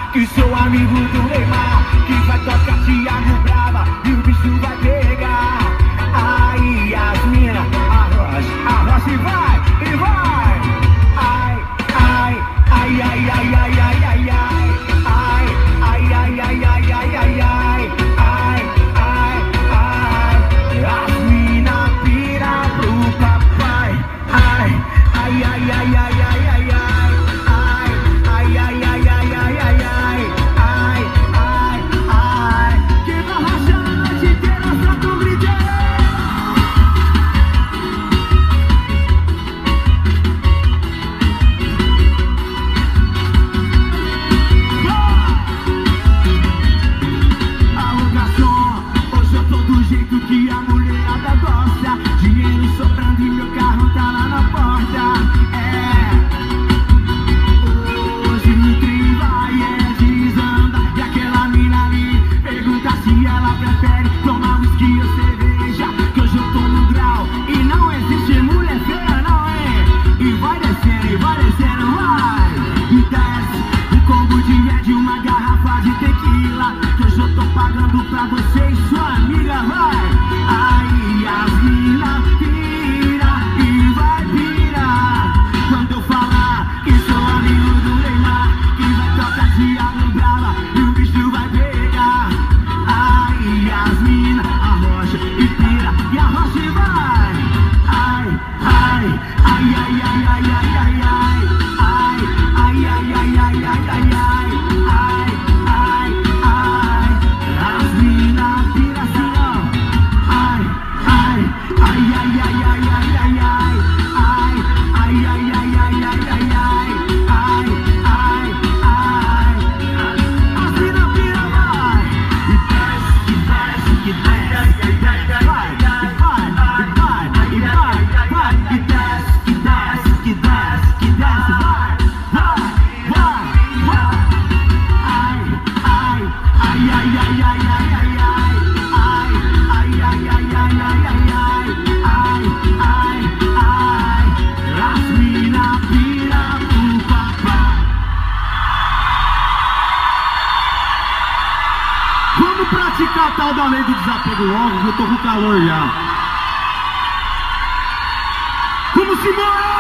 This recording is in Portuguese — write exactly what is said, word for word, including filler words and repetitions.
que sou amigo do Neymar, que vai tocar Thiago Brava e o bicho vai pegar. Aí as mina arrocha, arrocha e vai, e vai. Ai, ai, ai, ai, ai, ai, ai, ai, ai. Ai, ai, ai, ai, ai, ai, ai, ai. Ai, ai, ai. As mina pira pro papai. Ai, ai, ai, ai, ai, ai, ai, ai. Ai, ai, ai, ai, ai, ai, ai. Ai, ai, ai. Quem vai rachar a noite inteira só com brilho. Hoje eu tô do jeito que a mulherada gosta. Dinheiro sobrando e meu carro tá lá na porta. É, hoje o trem vai é desandar. E aquela mina ali pergunta se ela prefere tomar whisky ou cerveja, que hoje eu tô no grau e não existe mulher feia, não é? E vai descendo, e vai descendo, vai. E desce um combo de red, uma garrafa de tequila, que hoje eu tô pagando pra você e sua amiga, vai. Aí as mina pira e vai pirar quando eu falar que sou amigo do Neymar, que vai tocar Thiago Brava e o bicho vai pegar. Aí as mina arrocha e pira e arrocha e vai. Ai, ai, ai, ai, ai, ai, ai, ai, ai. Ai, ai, ai, ai, ai, ai, ai, ai. Ai, ai, ai. As mina pira assim, ó. Ai, ai, ai, ai, ai, ai, ai, ai, ai. Ai, ai, ai, ai, ai, ai, ai, ai. Ai, ai, ai. As mina pira, vai. E desce, e desce, e desce, e desce, vai. E vai, e vai, e vai, vai. E desce, e desce, e desce, e desce, vai. Vai, vai, vai. Ai, ai, ai, ai, ai, ai, ai, ai, ai. Ai, ai, ai, ai, ai, ai, ai, ai. Ai, ai, ai. As mina pira pro papai. Vamos praticar a tal da lei do desapego logo, que eu tô com calor já. Vamos embora!